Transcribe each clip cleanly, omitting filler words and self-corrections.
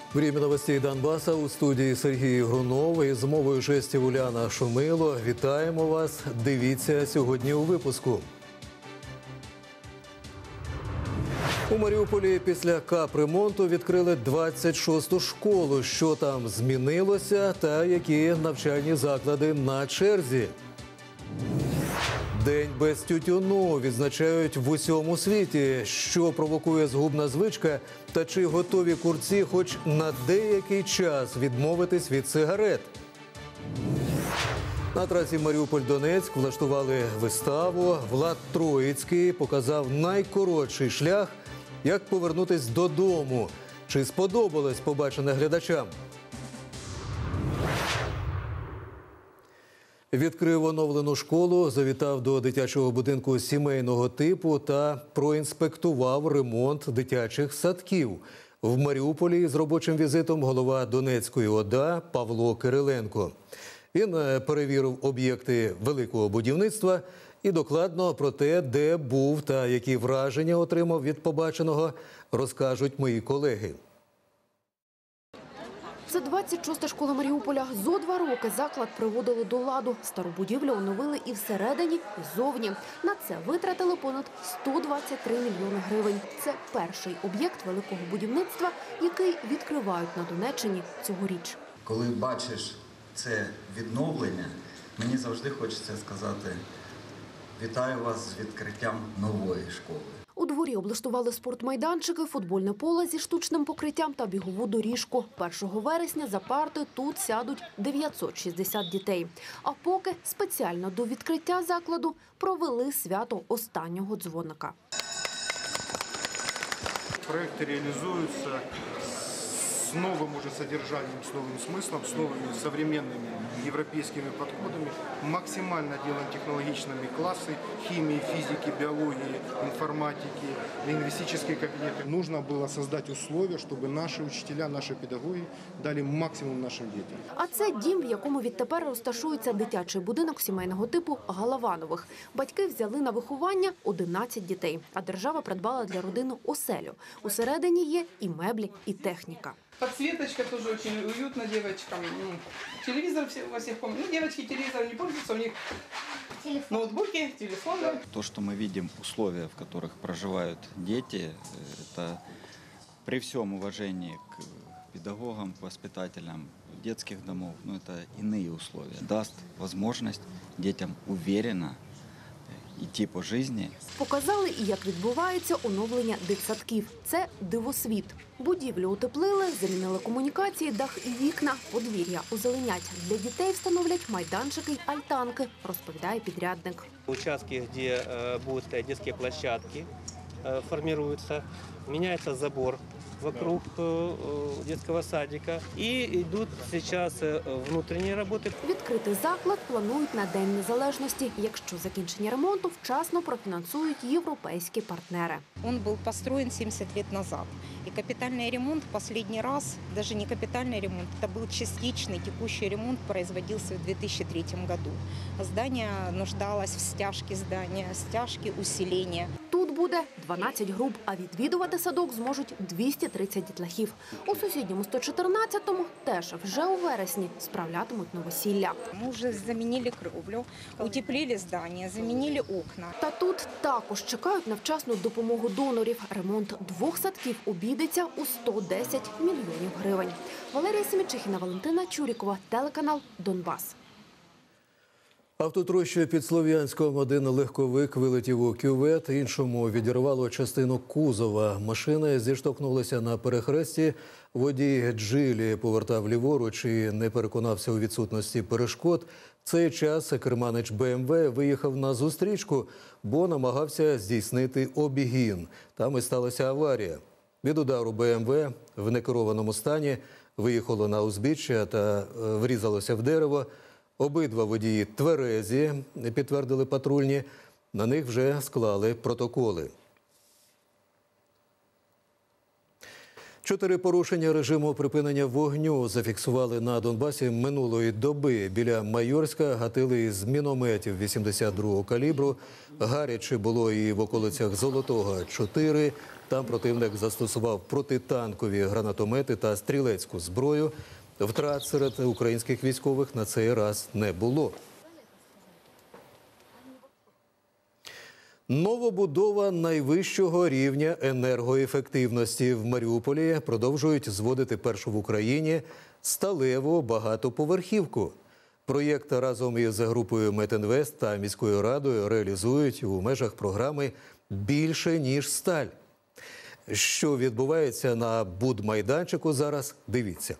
Время новостей Донбаса у студії Сергій Грунов і з мовою жестів Уляна Шумило. Вітаємо вас. Дивіться сьогодні у випуску. У Маріуполі після капремонту відкрили 26-ту школу. Що там змінилося та які навчальні заклади на черзі? День без тютюну відзначають в усьому світі. Що провокує згубна звичка та чи готові курці хоч на деякий час відмовитись від сигарет? На трасі Маріуполь-Донецьк влаштували виставу. Влад Троїцький показав найкоротший шлях, як повернутись додому. Чи сподобалось побачене глядачам? Відкрив оновлену школу, завітав до дитячого будинку сімейного типу та проінспектував ремонт дитячих садків. В Маріуполі з робочим візитом голова Донецької ОДА Павло Кириленко. Він перевірив об'єкти великого будівництва і докладно про те, де був та які враження отримав від побаченого, розкажуть мої колеги. Це 26-та школа Маріуполя. Зо 2 роки заклад приводили до ладу. Стару будівлю оновили і всередині, і ззовні. На це витратили понад 123 мільйони гривень. Це перший об'єкт великого будівництва, який відкривають на Донеччині цьогоріч. Коли бачиш це відновлення, мені завжди хочеться сказати: вітаю вас з відкриттям нової школи. У дворі облаштували спортмайданчики, футбольне поле зі штучним покриттям та бігову доріжку. 1 вересня за парти тут сядуть 960 дітей. А поки спеціально до відкриття закладу провели свято останнього дзвоника. Проекты реализуются с новым уже содержанием, с новым смыслом, с новыми современными европейскими подходами. Максимально делаем технологичными классы химии, физики, биологии, информатики, лингвистические кабинеты. Нужно было создать условия, чтобы наши учителя, наши педагоги дали максимум нашим детям. А це дім, в якому відтепер розташується дитячий будинок сімейного типу Галаванових. Батьки взяли на виховання 11 дітей, а держава придбала для родини оселю. Усередині є і меблі, і техніка. Подсветочка тоже очень уютно девочкам. Телевизор во всех комнатах. Девочки телевизором не пользуются, у них ноутбуки, телефоны. То, что мы видим, условия, в которых проживают дети, это при всем уважении к педагогам, к воспитателям детских домов, но это иные условия. Даст возможность детям уверенно йти по житті. Показали і як відбувається оновлення дитсадків. Це дивосвіт. Будівлю утеплили, замінили комунікації, дах і вікна, подвір'я озеленять. Для дітей встановлять майданчики й альтанки, розповідає підрядник. Участки, де будуть дитячі площадки, формуються, міняється забор вокруг детского садика. І йдуть зараз внутрішні роботи. Відкрити заклад планують на День Незалежності, якщо закінчення ремонту вчасно профінансують європейські партнери. Он был построен 70 лет назад. И капитальный ремонт в последний раз, даже не капитальный ремонт, это был частичный текущий ремонт, производился в 2003 году. Здание нуждалось в стяжке здания, стяжке усиления. Тут буде 12 груп, а відвідувати садок зможуть 230 дітлахів. У сусідньому 114-му теж вже у вересні справлятимуть новосілля. Мы уже заменили кровлю, утеплили здание, заменили окна. Та тут також чекають на вчасну допомогу донорів. Ремонт 2 садків обійдеться у 110 мільйонів гривень. Валерія Семічихіна, Валентина Чурікова, телеканал «Донбас». Автотроща під Слов'янськом. Один легковик вилетів у кювет, іншому відірвало частину кузова. Машини зіштовхнулися на перехресті. Водій «Джилі» повертав ліворуч і не переконався у відсутності перешкод. В цей час керманич БМВ виїхав на зустрічку, бо намагався здійснити обгін. Там і сталася аварія. Від удару БМВ в некерованому стані виїхало на узбіччя та врізалося в дерево. Обидва водії тверезі, підтвердили патрульні. На них вже склали протоколи. 4 порушення режиму припинення вогню зафіксували на Донбасі минулої доби. Біля Майорська гатили із мінометів 82-го калібру. Гаряче було і в околицях Золотого – 4, Там противник застосував протитанкові гранатомети та стрілецьку зброю. Втрат серед українських військових на цей раз не було. Новобудова найвищого рівня енергоефективності в Маріуполі продовжують зводити першу в Україні сталеву багатоповерхівку. Проєкт разом із групою Метінвест та міською радою реалізують у межах програми «Більше, ніж сталь». Що відбувається на будмайданчику зараз, дивіться.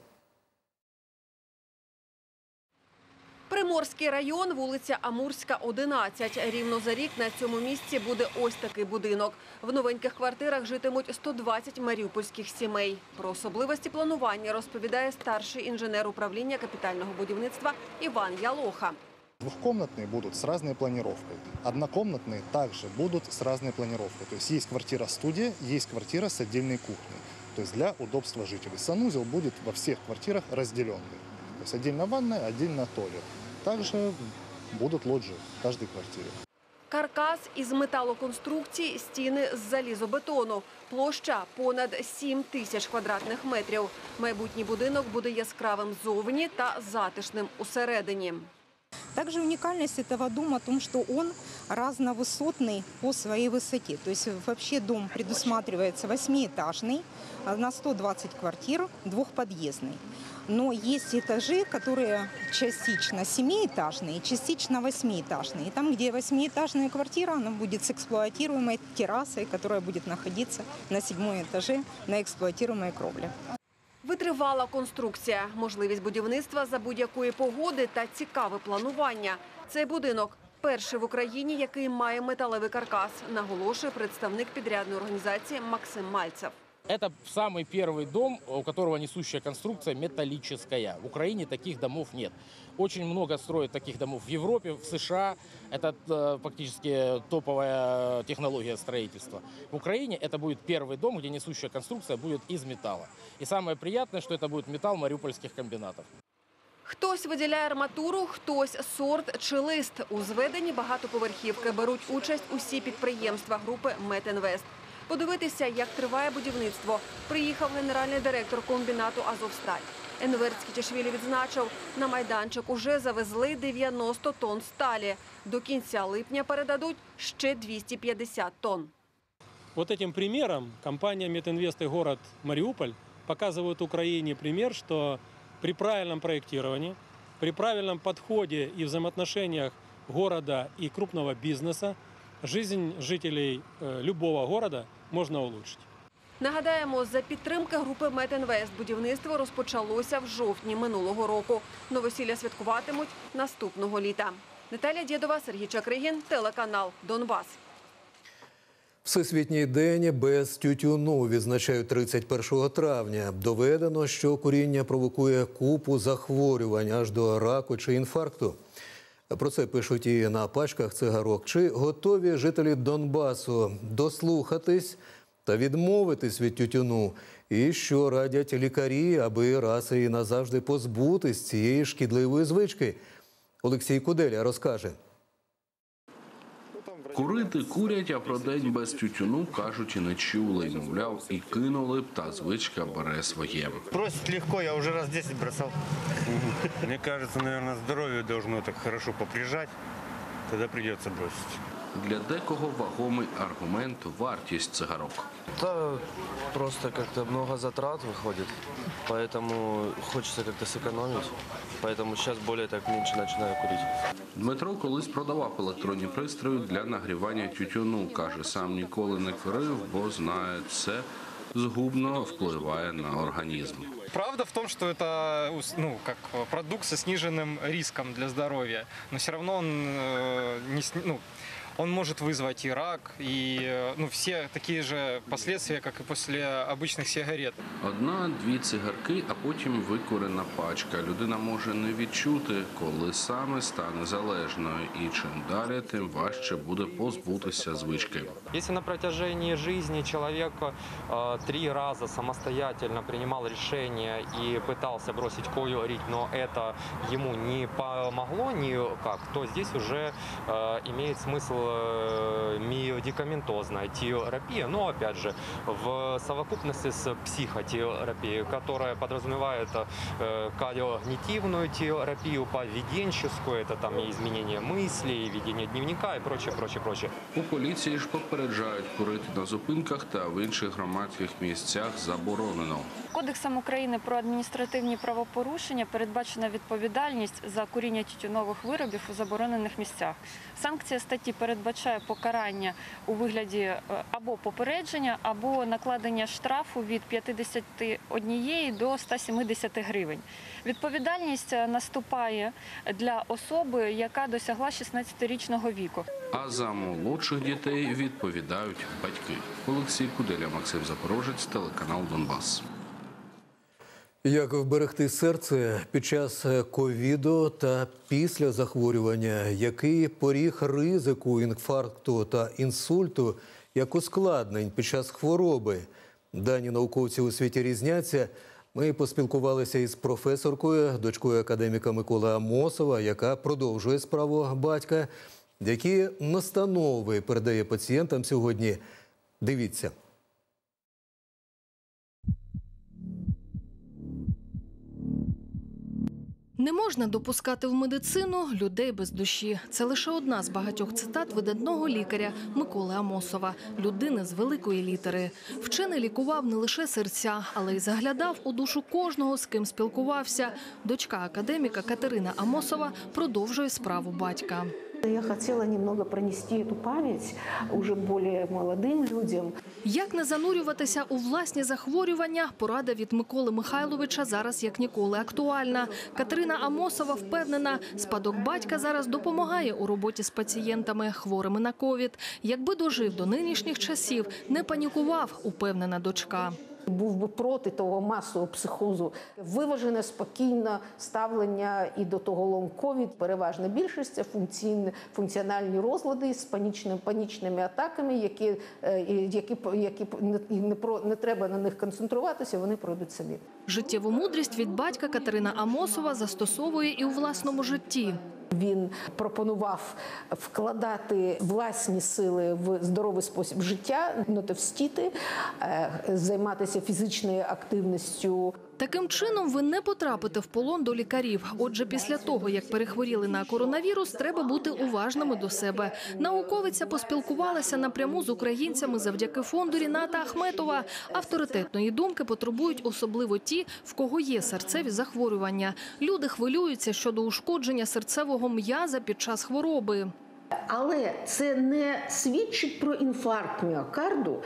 Приморський район, вулиця Амурська, 11. Рівно за рік на цьому місці буде ось такий будинок. В новеньких квартирах житимуть 120 маріупольських сімей. Про особливості планування розповідає старший інженер управління капітального будівництва Іван Ялоха. Двухкомнатные будут с разной планировкой. Однокомнатные также будут с разной планировкой. То есть квартира-студия, есть квартира с отдельной кухней. То есть для удобства жителей. Санузел будет во всех квартирах разделенный. То есть отдельно ванная, отдельно туалет. Также будут лоджии в каждой квартире. Каркас із металоконструкцій, стіни з залізобетону. Площа понад 7 тисяч квадратних метрів. Майбутній будинок буде яскравим ззовні та затишним усередині. Также уникальность этого дома в том, что он разновысотный по своей высоте. То есть вообще дом предусматривается 8-этажный, на 120 квартир, двухподъездный. Но есть этажи, которые частично 7-этажные, частично 8-этажные. И там, где 8-этажная квартира, она будет с эксплуатируемой террасой, которая будет находиться на 7-м этаже на эксплуатируемой кровле. Витривала конструкція, можливість будівництва за будь-якої погоди та цікаве планування. Цей будинок – перший в Україні, який має металевий каркас, наголошує представник підрядної організації Максим Мальцев. Это самый первый дом, у которого несущая конструкция металлическая. В Украине таких домов нет. Очень много строят таких домов в Европе, в США. Это фактически топовая технология строительства. В Украине это будет первый дом, где несущая конструкция будет из металла. И самое приятное, что это будет металл мариупольских комбинатов. Хтось виділяє арматуру, хтось сорт чи лист. У зведенні багатоповерхівки беруть участь усі підприємства групи Метінвест. Подивитися, як триває будівництво, приїхав генеральний директор комбінату «Азовсталь». Енвер Цкітішвілі відзначив, на майданчик уже завезли 90 тонн сталі. До кінця липня передадуть ще 250 тонн. Вот этим примером компания Метинвест и город Мариуполь показывают Украине пример, что при правильном проектировании, при правильном подходе и взаимоотношениях города и крупного бизнеса жизнь жителей любого города можна улучшити. Нагадаємо, за підтримки групи Метінвест будівництво розпочалося в жовтні минулого року. Новосілля святкуватимуть наступного літа. Наталя Дєдова, Сергій Чакригін, телеканал «Донбас». Всесвітній день без тютюну відзначають 31 травня. Доведено, що куріння провокує купу захворювань аж до раку чи інфаркту. Про це пишуть і на пачках цигарок. Чи готові жителі Донбасу дослухатись та відмовитись від тютюну? І що радять лікарі, аби раз і назавжди позбутись цієї шкідливої звички? Олексій Куделя розкаже. Курити курять, а про день без тютюну, кажуть, і не чули. Мовляв, і кинули б, та звичка бере своє. Бросить легко, я уже раз 10 бросал. Мне кажется, наверное, здоровье должно так хорошо поприжать, тогда придется бросить. Для декого вагомий аргумент – вартість цигарок. Да, просто как-то много затрат выходит, поэтому хочется как-то сэкономить. Поэтому сейчас более так меньше начинаю курить. Дмитро колись продавав електронні пристрої для нагрівання тютюну. Каже, сам ніколи не курив, бо знає, це згубно впливає на організм. Правда в том, что это как продукт со сниженным риском для здоровья, но все равно он может вызвать и рак, и все такие же последствия, как и после обычных сигарет. Одна-дві цигарки, а потім викурена пачка. Людина може не відчути, коли саме стане залежною. І чим далі, тим важче буде позбутися звички. Если на протяжении жизни человек 3 раза самостоятельно принимал решение и пытался бросить курить, но это ему не помогло никак, то здесь уже имеет смысл медикаментозная терапия, но опять же в совокупности с психотерапией, которая подразумевает когнитивную терапию, поведенческую, это там и изменение мыслей, и ведение дневника и прочее, прочее, прочее. У поліції ж попереджають, курити на зупинках та в інших громадських місцях заборонено. Кодексом України про адміністративні правопорушення передбачена відповідальність за куріння тютюнових виробів у заборонених місцях. Санкція статті передбачає покарання у вигляді або попередження, або накладення штрафу від 51 до 170 гривень. Відповідальність наступає для особи, яка досягла 16-річного віку. А за молодших дітей відповідають батьки. Олексій Куделя, Максим Запорожець, телеканал «Донбас». Як вберегти серце під час ковіду та після захворювання? Який поріг ризику інфаркту та інсульту як ускладнень під час хвороби? Дані науковці у світі різняться. Ми поспілкувалися із професоркою, дочкою академіка Миколи Амосова, яка продовжує справу батька. Які настанови передає пацієнтам сьогодні? Дивіться. Не можна допускати в медицину людей без душі. Це лише одна з багатьох цитат видатного лікаря Миколи Амосова, людини з великої літери. Вчений лікував не лише серця, але й заглядав у душу кожного, з ким спілкувався. Дочка академіка Катерина Амосова продовжує справу батька. Я хотела немного пронести эту память уже более молодым людям. Як не занурюватися у власні захворювання, порада від Миколи Михайловича зараз як ніколи актуальна. Катерина Амосова впевнена, спадок батька зараз допомагає у роботі з пацієнтами, хворими на ковід. Якби дожив до нинішніх часів, не панікував, упевнена дочка. Був би проти того масового психозу. Виважене, спокійне ставлення і до того лонг-ковід. Переважна більшість – це функціональні розлади з панічними атаками, які не треба на них концентруватися, вони пройдуть самі. Життєву мудрість від батька Катерина Амосова застосовує і у власному житті. Він пропонував вкладати власні сили в здоровий спосіб життя, не товстіти, займатися фізичною активністю. Таким чином ви не потрапите в полон до лікарів. Отже, після того, як перехворіли на коронавірус, треба бути уважними до себе. Науковиця поспілкувалася напряму з українцями завдяки фонду Ріната Ахметова. Авторитетної думки потребують особливо ті, в кого є серцеві захворювання. Люди хвилюються щодо ушкодження серцевого м'яза під час хвороби. Але це не свідчить про інфаркт міокарду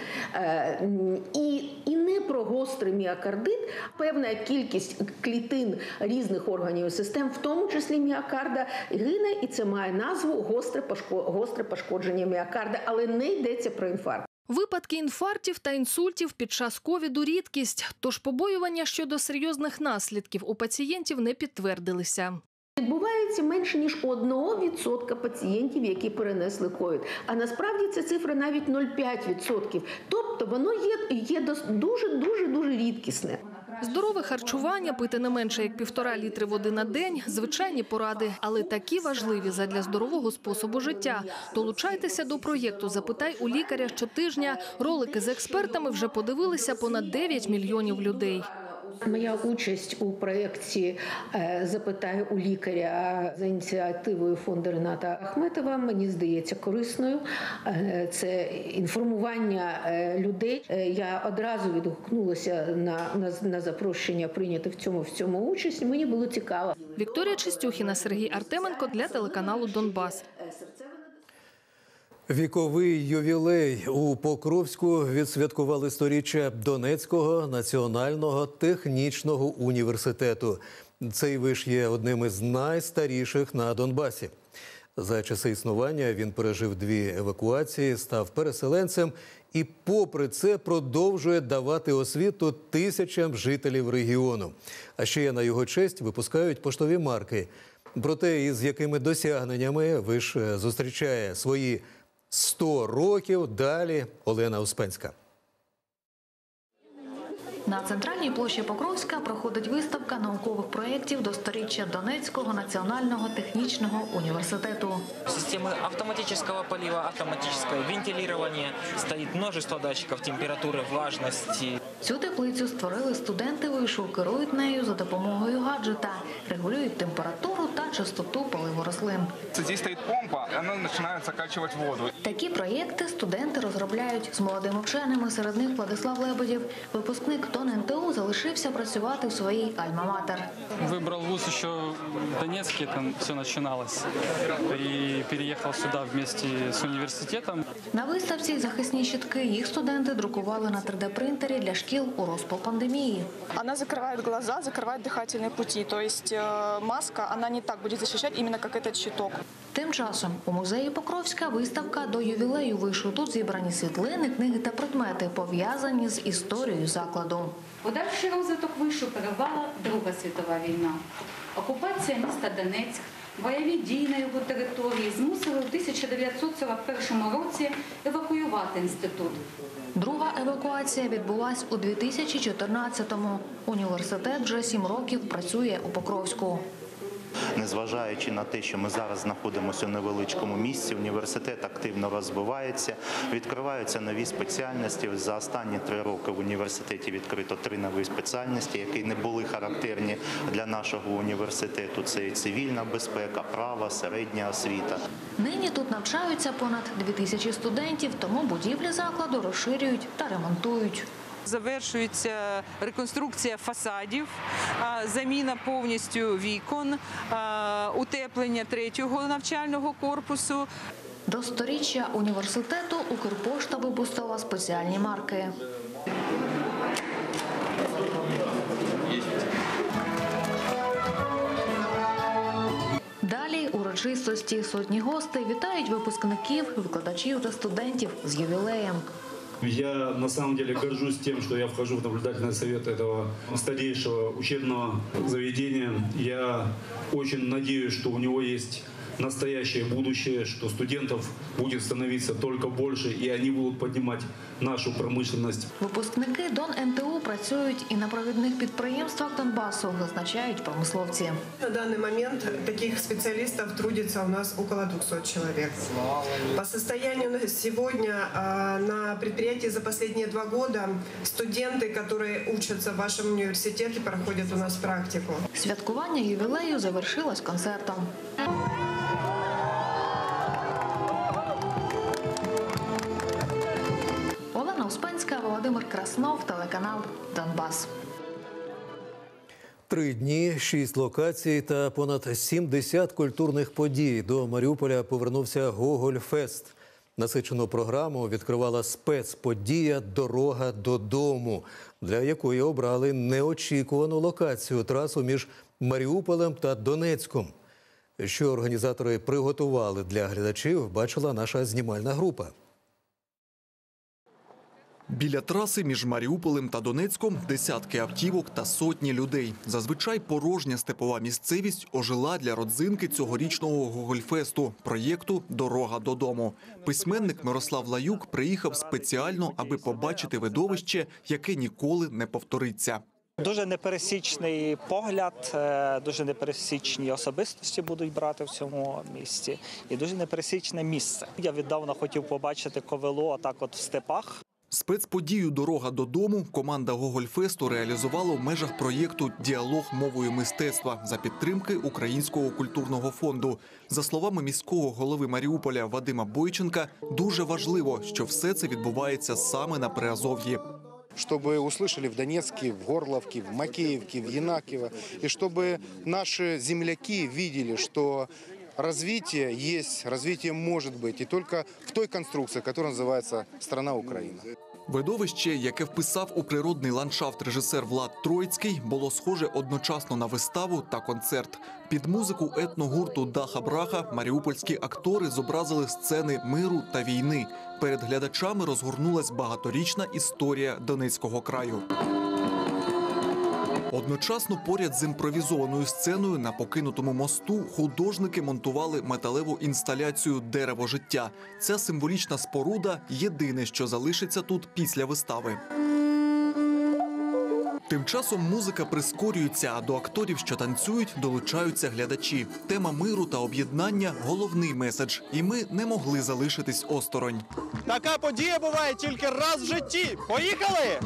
і не про гострий міокардит. Певна кількість клітин різних органів і систем, в тому числі міокарда, гине, і це має назву гостре пошкодження міокарда, але не йдеться про інфаркт. Випадки інфарктів та інсультів під час ковіду – рідкість, тож побоювання щодо серйозних наслідків у пацієнтів не підтвердилися. Відбувається менше, ніж 1% пацієнтів, які перенесли ковід. А насправді ця цифра навіть 0,5%. Тобто воно є дуже рідкісне. Здорове харчування, пити не менше як 1,5 літри води на день – звичайні поради, але такі важливі задля здорового способу життя. Долучайтеся до проєкту «Запитай у лікаря» щотижня. Ролики з експертами вже подивилися понад 9 мільйонів людей. Моя участь у проєкті «Запитай у лікаря» за ініціативою фонду Ріната Ахметова мені здається корисною. Це інформування людей. Я одразу відгукнулася на запрошення прийняти в цьому участь. Мені було цікаво. Вікторія Чистюхіна, Сергій Артеменко для телеканалу «Донбас». Віковий ювілей. У Покровську відсвяткували 100-річчя Донецького національного технічного університету. Цей виш є одним із найстаріших на Донбасі. За часи існування він пережив 2 евакуації, став переселенцем і попри це продовжує давати освіту тисячам жителів регіону. А ще на його честь випускають поштові марки. Про те, із якими досягненнями виш зустрічає свої 100 років, далі Олена Успенська. На центральній площі Покровська проходить виставка наукових проєктів до сторіччя Донецького національного технічного університету. Системы автоматического полива, автоматического вентилирования, стоит множество датчиков температуры, влажности. Цю теплицю створили студенти вишу, керують нею за допомогою гаджета, регулюють температуру та частоту поливу рослин. Здесь стоит помпа, она начинает закачивать воду. Такі проєкти студенти розробляють з молодими вченими, серед них Владислав Лебедєв. Випускник ТОН НТУ залишився працювати в своїй альма-матер. Выбрал вуз еще в Донецке, там все начиналось. И переехал сюда вместе с университетом. На виставці захисні щитки їх студенти друкували на 3D-принтері для шкіл у розпал пандемії. Она закрывает глаза, закрывает дыхательные пути. То есть маска, она не так будет защищать, именно как этот щиток. Тим часом у музеї Покровська виставка до ювілею вишу. Тут зібрані світлини, книги та предмети, пов'язані з історією закладу. Подальший розвиток вишу перервала Друга світова війна. Окупація міста Донецьк, бойові дії на його території змусили у 1941 році евакуювати інститут. Друга евакуація відбулась у 2014-му. Університет вже 7 років працює у Покровську. Незважаючи на те, що ми зараз знаходимося у невеличкому місці, університет активно розвивається, відкриваються нові спеціальності. За останні 3 роки в університеті відкрито 3 нові спеціальності, які не були характерні для нашого університету. Це і цивільна безпека, право, середня освіта. Нині тут навчаються понад 2000 студентів, тому будівлі закладу розширюють та ремонтують. Завершується реконструкція фасадів, заміна повністю вікон, утеплення 3-го навчального корпусу. До сторіччя університету Укрпошта випустила спеціальні марки. Далі урочистості, сотні гостей вітають випускників, викладачів та студентів з ювілеєм. Я на самом деле горжусь тем, что я вхожу в наблюдательный совет этого старейшего учебного заведения. Я очень надеюсь, что у него есть настоящее будущее, что студентов будет становиться только больше, и они будут поднимать нашу промышленность. Випускники ДОН НТУ працюють і на провідних підприємствах Донбасу, зазначають промисловці. На данный момент таких специалистов трудится у нас около 200 человек. По состоянию на сегодня на предприятии за последние 2 года студенты, которые учатся в вашем университете, проходят у нас практику. Святкування ювілею завершилось концертом. Олена Успенська, Володимир Краснов, телеканал «Донбас». 3 дні, 6 локацій та понад 70 культурних подій. До Маріуполя повернувся Гоголь-фест. Насичену програму відкривала спецподія «Дорога додому», для якої обрали неочікувану локацію – трасу між Маріуполем та Донецьком. Що організатори приготували для глядачів, бачила наша знімальна група. Біля траси між Маріуполем та Донецьком десятки автівок та сотні людей. Зазвичай порожня степова місцевість ожила для родзинки цьогорічного Гоголь-фесту – проєкту «Дорога додому». Письменник Мирослав Лаюк приїхав спеціально, аби побачити видовище, яке ніколи не повториться. Дуже непересічний погляд, дуже непересічні особистості будуть брати в цьому місті і дуже непересічне місце. Я віддавна хотів побачити Ковело отак от в степах. Спецподію «Дорога додому» команда Гоголь-фесту реалізувала в межах проєкту «Діалог мовою мистецтва» за підтримки Українського культурного фонду. За словами міського голови Маріуполя Вадима Бойченка, дуже важливо, що все це відбувається саме на Приазов'ї. Чтобы услышали в Донецке, в Горловке, в Макеевке, в Янаково, и чтобы наши земляки видели, что развитие есть, развитие может быть, и только в той конструкции, которая называется «Страна Украина». Видовище, яке вписав у природний ландшафт режисер Влад Троїцький, було схоже одночасно на виставу та концерт. Під музику етногурту «Даха-браха» маріупольські актори зобразили сцени миру та війни. Перед глядачами розгорнулась багаторічна історія Донецького краю. Одночасно поряд з імпровізованою сценою на покинутому мосту художники монтували металеву інсталяцію «Дерево життя». Ця символічна споруда – єдине, що залишиться тут після вистави. Тим часом музика прискорюється, а до акторів, що танцюють, долучаються глядачі. Тема миру та об'єднання – головний меседж. І ми не могли залишитись осторонь. Така подія буває тільки раз в житті. Поїхали!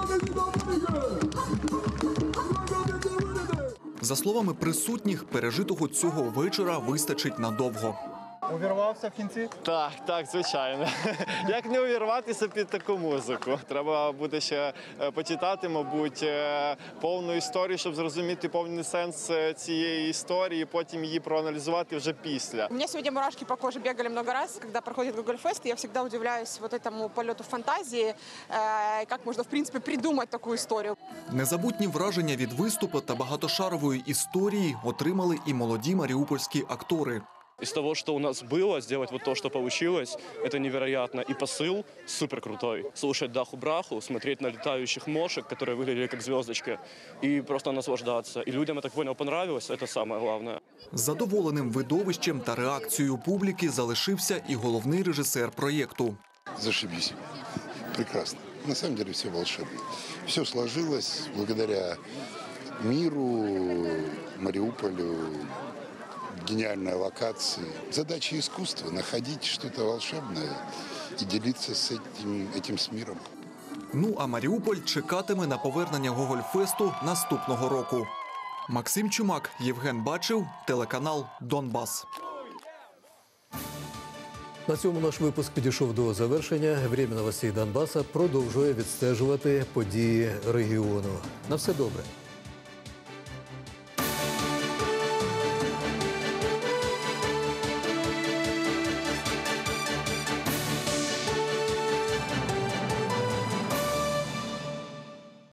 За словами присутніх, пережитого цього вечора вистачить надовго. Увірвався в кінці? Так, звичайно. Як не увірватися під таку музику? Треба буде ще почитати, мабуть, повну історію, щоб зрозуміти повний сенс цієї історії, потім її проаналізувати вже після. У меня сегодня мурашки по коже бегали много раз, когда проходит Гоголь-фест. Я всегда удивляюсь вот этому полету фантазии, как можно, в принципе, придумать такую историю. Незабутні враження від виступу та багатошарової історії отримали і молоді маріупольські актори. Из того, что у нас было, сделать вот то, что получилось, это невероятно. И посыл супер крутой. Слушать Даху-Браху, смотреть на летающих мошек, которые выглядели как звездочки, и просто наслаждаться. И людям, я так понял, понравилось, это самое главное. Задоволеним видовищем та реакцією публіки залишився і головний режисер проєкту. Зашибись. Прекрасно. На самом деле все волшебно. Все сложилось благодаря миру, Мариуполю, гениальной локации. Задача искусства – находить что-то волшебное и делиться этим с миром. Ну а Маріуполь чекатиме на повернення Гоголь-фесту наступного року. Максим Чумак, Євген Бачив, телеканал «Донбас». На цьому наш випуск підійшов до завершення. Время новостей Донбаса продовжує відстежувати події регіону. На все добре.